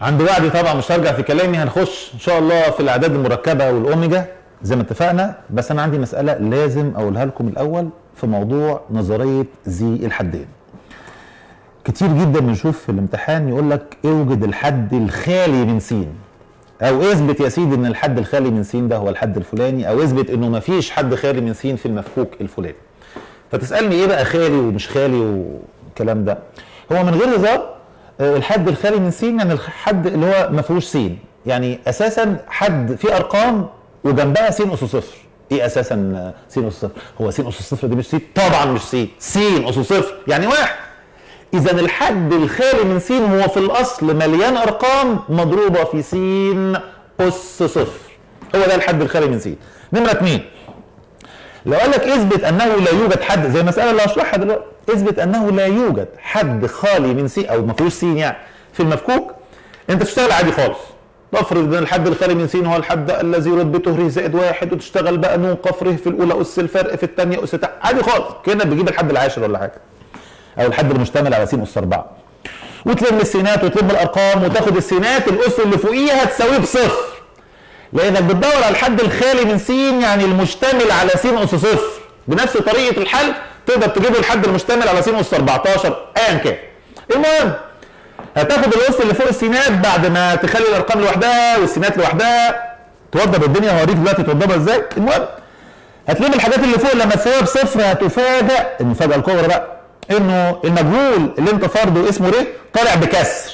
عند وعدي طبعا مش هرجع في كلامي، هنخش ان شاء الله في الاعداد المركبه والاوميجا زي ما اتفقنا. بس انا عندي مساله لازم اقولها لكم الاول في موضوع نظريه ذي الحدين. كتير جدا بنشوف في الامتحان يقول لك اوجد الحد الخالي من س، او اثبت يا سيدي ان الحد الخالي من س ده هو الحد الفلاني، او اثبت انه ما فيش حد خالي من س في المفكوك الفلاني. فتسالني ايه بقى خالي ومش خالي والكلام ده؟ هو من غير هزار الحد الخالي من س يعني الحد اللي هو ما فيهوش س، يعني اساسا حد فيه ارقام وجنبها س اس صفر. ايه اساسا س اس صفر؟ هو س اس صفر دي مش س؟ طبعا مش س، س اس صفر يعني واحد. اذا الحد الخالي من س هو في الاصل مليان ارقام مضروبه في س اس صفر، هو ده الحد الخالي من س. نمره 2، لو قال لك اثبت انه لا يوجد حد، زي المساله اللي هشرحها دلوقتي، اثبت انه لا يوجد حد خالي من س او ما فيهوش س يعني في المفكوك، انت تشتغل عادي خالص. نفرض ان الحد الخالي من س هو الحد الذي رتبته ر زائد واحد، وتشتغل بقى ن ق ر في الاولى اس الفرق، في الثانيه اس عادي خالص، كانك بتجيب الحد العاشر ولا حاجه، او الحد المشتمل على س اس 4، وتلم السينات وتلم الارقام وتاخد السينات الاس اللي فوقيها تساويه بصفر، لانك بتدور على الحد الخالي من س يعني المشتمل على س اس صفر. بنفس طريقه الحل تقدر تجيب الحد المشتمل على س اس 14 ايا كان. المهم هتاخد الاس اللي فوق السينات بعد ما تخلي الارقام لوحدها والسينات لوحدها، توضب الدنيا. هوريك دلوقتي توضبها ازاي. المهم هتلم الحاجات اللي فوق لما تساويها بصفر هتفاجئ المفاجاه الكبرى بقى انه المجهول اللي انت فرضه اسمه ر طالع بكسر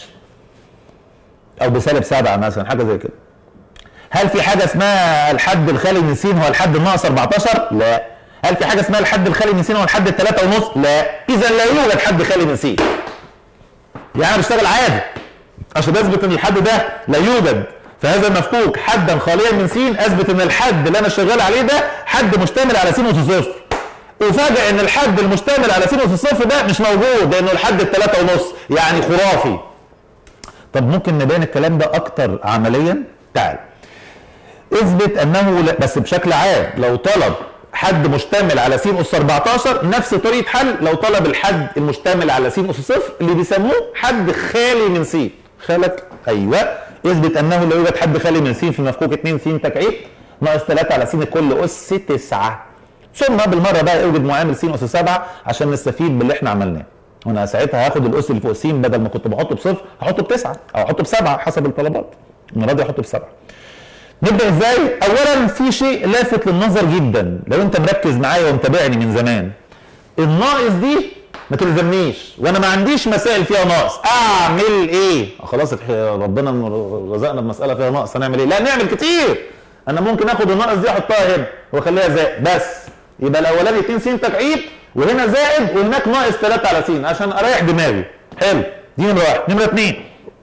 او بسالب 7 مثلا، حاجه زي كده. هل في حاجه اسمها الحد الخالي من س هو الحد الناقص 14؟ لا. هل في حاجه اسمها الحد الخالي من س هو الحد الثلاثة ونص؟ لا. اذا لا يوجد حد خالي من س. يعني انا بشتغل عادي عشان اثبت ان الحد ده لا يوجد في هذا المفكوك حدا خاليا من س، اثبت ان الحد اللي انا شغال عليه ده حد مشتمل على س اس صفر. وفاجئ ان الحد المشتمل على س اس صفر ده مش موجود لانه الحد الثلاثة ونص، يعني خرافي. طب ممكن نبين الكلام ده اكتر عمليا؟ تعال اثبت انه بس بشكل عام لو طلب حد مشتمل على س اس 14 نفس طريقه حل لو طلب الحد المشتمل على س اس صفر اللي بيسموه حد خالي من س. خالك ايوه. اثبت انه لا يوجد حد خالي من س في مفكوك 2 س تكعيب ناقص 3 على س كل اس 9. ثم بالمره بقى اوجد معامل س اس 7 عشان نستفيد باللي احنا عملناه. وانا ساعتها هاخد الاس اللي فوق س بدل ما كنت بحطه بصفر هحطه ب9 او احطه ب7 حسب الطلبات. المره دي احطه ب7. نبدا ازاي؟ اولا في شيء لافت للنظر جدا لو انت مركز معايا ومتابعني من زمان. الناقص دي ما تلزمنيش وانا ما عنديش مسائل فيها ناقص. اعمل ايه؟ خلاص ربنا رزقنا بمساله فيها ناقص هنعمل ايه؟ لا نعمل كتير. انا ممكن اخد الناقص دي احطها هنا واخليها زائد بس، يبقى الاولاني 2 س تكعيب وهنا زائد وهناك ناقص 3 على س عشان اريح دماغي. حلو، دي نمره 1. نمره 2،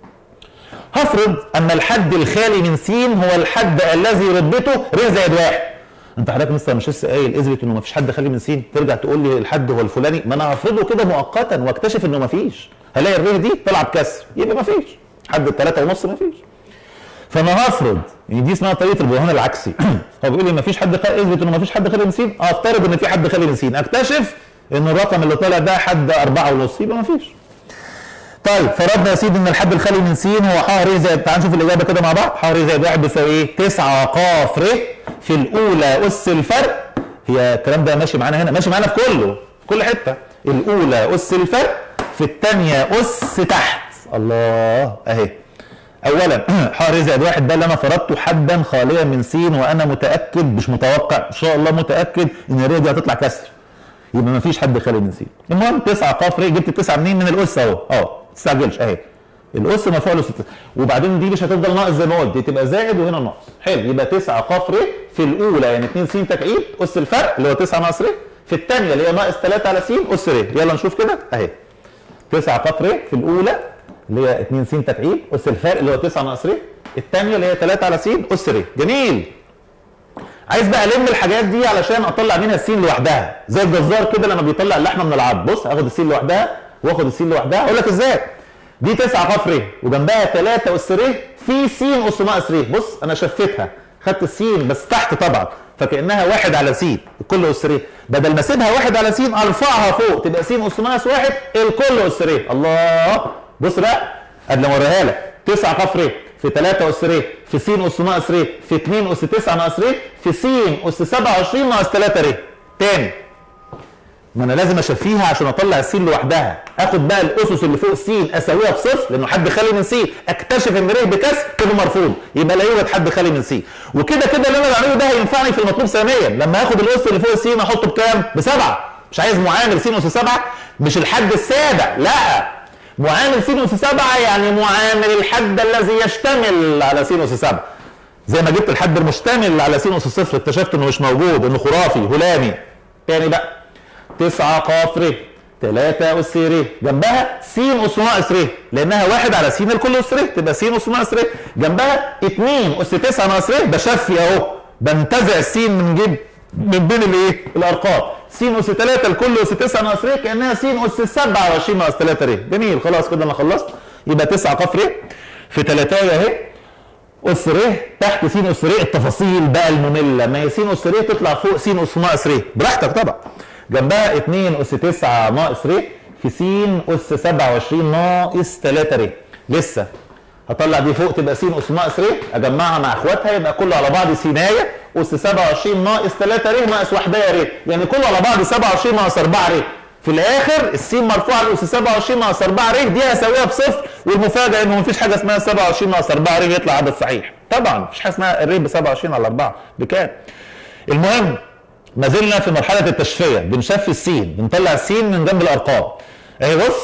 هفرض ان الحد الخالي من س هو الحد الذي رتبته ر زائد 1. انت حضرتك مستر مش لسه قايل اثبت انه مفيش حد خالي من س؟ ترجع تقول لي الحد هو الفلاني؟ ما انا هفرضه كده مؤقتا واكتشف انه مفيش، هلاقي الر دي طالعه بكسر يبقى مفيش حد الثلاثة ونص. مفيش. فانا هفرض يعني دي اسمها طريقه البرهان العكسي. هو بيقول لي مفيش حد اثبت انه مفيش حد خالي من س، افترض ان في حد خالي من س، اكتشف ان الرقم اللي طالع ده حد 4 ونص يبقى مفيش. طيب فرضنا يا سيدي ان الحد الخالي من س هو ح ر زائد، تعال نشوف الاجابه كده مع بعض. ح ر زائد 1 بيساوي ايه؟ 9 ق ر في الاولى اس الفرق. هي الكلام ده ماشي معانا هنا، ماشي معانا في كله في كل حته. الاولى اس الفرق في الثانيه اس تحت. الله اهي. اولا ح ر زائد 1 ده اللي انا فرضته حدا خاليا من س، وانا متاكد مش متوقع ان شاء الله متاكد ان الر دي هتطلع كسر، يبقى مفيش حد خالي من س. المهم 9 ق ر، جبت 9 منين؟ من الاس اهو. ما تستعجلش اهي الاس مرفوع له 6، وبعدين دي مش هتفضل ناقص زي ما قلت، دي تبقى زائد وهنا ناقص. حلو، يبقى 9 ق ر في الاولى يعني 2 س تكعيب اس الفرق اللي هو 9 ناقص ر، في الثانيه اللي هي ناقص 3 على س اس ر. يلا نشوف كده اهي 9 ق ر في الاولى اللي هي 2 س تكعيب اس الفرق اللي هو 9 ناقص ر، الثانيه اللي هي 3 على س اس ر. جميل. عايز بقى الم الحاجات دي علشان اطلع منها السين لوحدها زي الجزار كده لما بيطلع اللحمه من العظم. بص هاخد السين لوحدها واخد السين لوحدها. اقول لك ازاي. دي 9 ق ر وجنبها 3 اس ر في س اس ناقص ر. بص انا شفتها، خدت السين بس تحت طبعا فكانها 1 على س الكل اس ر، بدل ما اسيبها 1 على س ارفعها فوق تبقى س اس ناقص 1 الكل اس ر. الله، بص بقى قبل ما اوريها لك 9 ق ر في 3 أس ر في س أس ناقص ر في 2 أس 9 ناقص ر في س أس 27 ناقص 3 ر. تاني، ما انا لازم اشفيها عشان اطلع السين لوحدها، اخد بقى الاسس اللي فوق س اساويها بصفر لانه حد خالي من س، اكتشف ان ر بكسر كده مرفوض، يبقى لا يوجد حد خالي من س. وكده كده اللي انا بعمله ده هينفعني في المطلوب ثانيا، لما اخد الاس اللي فوق س احطه بكام؟ ب7. مش عايز معامل س أس 7، مش الحد السابع، لا، معامل س أس 7 يعني معامل الحد الذي يشتمل على س أس 7. زي ما جبت الحد المشتمل على س أس صفر اكتشفت انه مش موجود، انه خرافي هلامي. تاني بقى، 9 ق ر 3 أس ر جنبها س أس ناقص ر لأنها 1 على س الكل أس ر تبقى س أس ناقص ر، جنبها 2 أس 9 ناقص ر، بشفي أهو، بنتزع السين من بين الإيه؟ الأرقام. س أس 3 الكل أس 9 ناقص ر كأنها س أس 27 ناقص 3 ر. جميل، خلاص كده أنا خلصت. يبقى 9 ق ر في 3 أهي أس ر تحت س أس ر، التفاصيل بقى المملة، ما هي س أس ر تطلع فوق س أس ناقص ر براحتك طبعا. جنبها 2 أس 9 ناقص ر في س أس 27 ناقص 3 ر. لسه هطلع دي فوق تبقى س أس ناقص ر، اجمعها مع اخواتها يبقى كله على بعض سينايه أس 27 ناقص 3 ر ناقص 1 ر، يعني كله على بعض 27 ناقص 4 ر. في الاخر السين مرفوعه لأس 27 ناقص 4 ر، دي هساويها بصفر، والمفاجاه انه مفيش حاجه اسمها 27 ناقص 4 ر يطلع عدد صحيح. طبعا مفيش حاجه اسمها الر ب 27 على 4 بكام؟ المهم ما زلنا في مرحله التشفيه، بنشفي السين، بنطلع السين من جنب الارقام. اهي بص،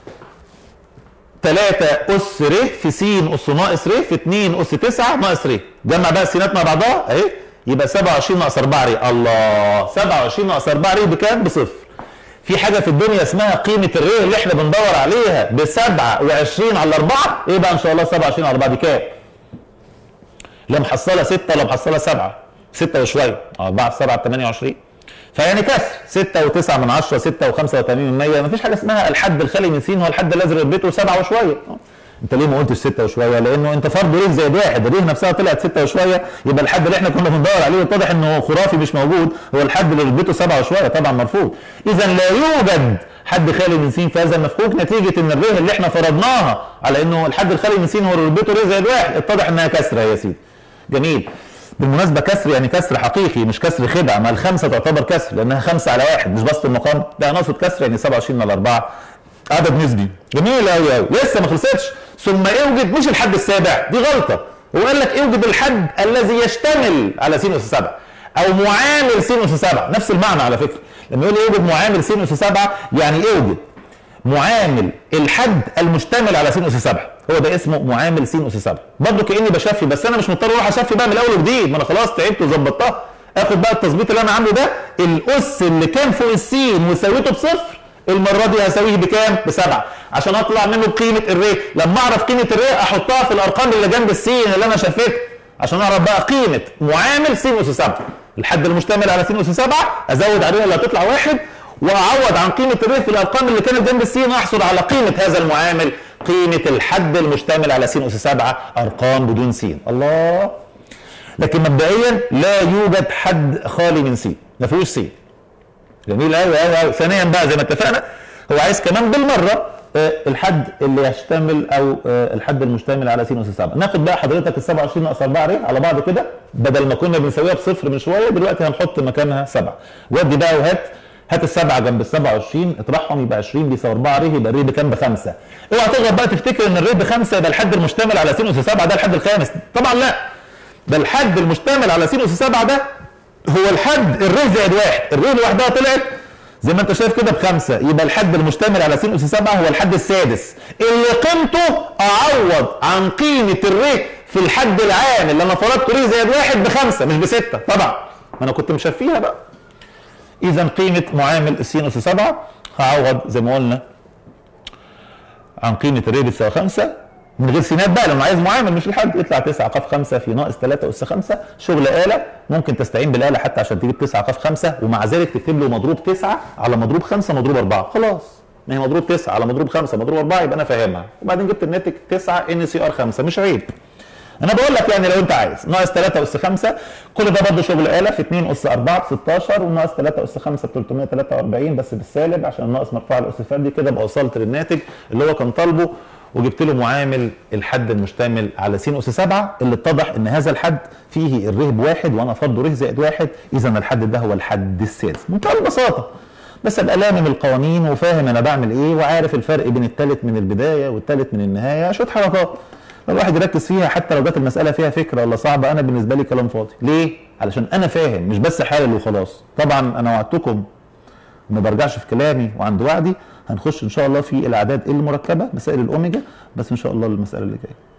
3 أس ر في س أس ناقص ر في 2 أس 9 ناقص ر، جمع بقى السينات مع بعضها اهي، يبقى 27 ناقص 4 ر. الله، 27 ناقص 4 ر بكام؟ بصفر. في حاجه في الدنيا اسمها قيمه الر اللي احنا بندور عليها ب 27 على 4. ايه بقى ان شاء الله 27 على 4 دي كام؟ لا محصله 6 ولا محصله 7، 6 وشويه، 4 في 7 ب 28، فيعني كسر 6 و9 من 10، 6 و85 من 100. مفيش حاجه اسمها الحد الخالي من س هو الحد الذي ربيته 7 وشويه. انت ليه ما قلتش 6 وشويه؟ لانه انت فرض ر زائد 1، الر نفسها طلعت 6 وشويه، يبقى الحد اللي احنا كنا بندور عليه واتضح انه خرافي مش موجود، هو الحد اللي ربيته 7 وشويه، طبعا مرفوض. اذا لا يوجد حد خالي من س في هذا المفكوك، نتيجه ان الر اللي احنا فرضناها على انه الحد الخالي من س هو اللي ربيته ر زائد 1، اتضح انها كسره يا سيدي. جميل. بالمناسبه كسر يعني كسر حقيقي مش كسر خدع، ما الخمسه تعتبر كسر لانها 5 على 1 مش بسط المقام، ده انا اقصد كسر يعني 27 على 4 عدد نسبي. جميل قوي قوي، لسه ما خلصتش. ثم اوجد مش الحد السابع، دي غلطه، هو قال لك اوجد الحد الذي يشتمل على س أس 7 او معامل س أس 7، نفس المعنى على فكره. لما يقول اوجد معامل س أس 7 يعني اوجد معامل الحد المشتمل على س أس 7، هو ده اسمه معامل س أس 7. برضه كاني بشفي، بس انا مش مضطر اروح اشفي بقى من الاول وجديد، ما انا خلاص تعبت وظبطتها. اخد بقى التظبيط اللي انا عامله ده، الاس اللي كان فوق السين وسويته بصفر، المره دي هساويه بكام؟ ب7 عشان اطلع منه بقيمه الر. لما اعرف قيمه الر احطها في الارقام اللي جنب السين اللي انا شفيتها عشان اعرف بقى قيمه معامل س أس 7. الحد المشتمل على س أس 7 ازود عليها اللي هتطلع 1 واعوض عن قيمه الر في الارقام اللي كانت جنب السين، احصل على قيمه هذا المعامل، قيمه الحد المشتمل على س أس 7، ارقام بدون س. الله. لكن مبدئيا لا يوجد حد خالي من س، ما فيهوش س. جميل قوي قوي قوي. ثانيا بقى زي ما اتفقنا هو عايز كمان بالمره الحد اللي يشتمل او الحد المشتمل على س أس 7. ناخد بقى حضرتك ال 27 ناقص 4 ر على بعض كده، بدل ما كنا بنساويها بصفر من شويه دلوقتي هنحط مكانها 7. ودي بقى وهات، هات السبعه جنب ال 27 اطرحهم يبقى 20 بيساوي 4 ر، يبقى الر بكام؟ ب5. اوعى تغلط بقى تفتكر ان الر ب5 يبقى الحد المشتمل على س أس 7 ده الحد الخامس، طبعا لا، ده الحد المشتمل على س أس 7 ده هو الحد الر زائد 1، الر لوحدها طلعت زي ما انت شايف كده ب5، يبقى الحد المشتمل على س أس 7 هو الحد السادس اللي قيمته اعوض عن قيمه الر في الحد العام اللي انا فرضته ر زائد 1 ب5 مش ب6 طبعا، ما انا كنت مشفيها بقى. اذا قيمه معامل س أس 7 هعوض زي ما قلنا عن قيمه الر بتساوي 5 من غير سينات بقى، لما عايز معامل مش الحد يطلع 9 ق 5 في ناقص 3 أس 5، شغل آلة، ممكن تستعين بالآلة حتى عشان تجيب 9 ق 5 ومع ذلك تكتب له مضروب 9 على مضروب 5 مضروب 4، خلاص ما هي مضروب 9 على مضروب 5 مضروب 4 يبقى انا فاهمها، وبعدين جبت الناتج 9 ان سي ار 5 مش عيب. انا بقول لك يعني لو انت عايز ناقص 3 أس 5 كل ده برضه شغل آلة، في 2 أس 4 ب 16 وناقص 3 أس 5 ب 343 بس بالسالب عشان الناقص مرفوع على الأس فردي، كده ابقى وصلت للناتج اللي هو كان طالبه وجبت له معامل الحد المشتمل على س أس 7 اللي اتضح ان هذا الحد فيه الر بواحد وانا فرض ر زائد واحد، اذا الحد ده هو الحد السادس. منتهى البساطه. بس ابقى لامم القوانين وفاهم انا بعمل ايه وعارف الفرق بين الثالث من البدايه والثالث من النهايه، شويه حركات لو الواحد يركز فيها حتى لو جت المساله فيها فكره ولا صعبه انا بالنسبه لي كلام فاضي. ليه؟ علشان انا فاهم مش بس حالل وخلاص. طبعا انا وعدتكم ما برجعش في كلامي وعند وعدي، هنخش ان شاء الله في الاعداد المركبه مسائل الاوميجا، بس ان شاء الله المساله اللي جايه.